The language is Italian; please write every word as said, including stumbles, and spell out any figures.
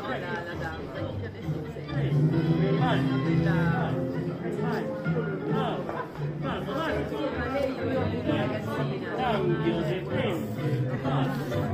la, la danza, che adesso sei Cambio, se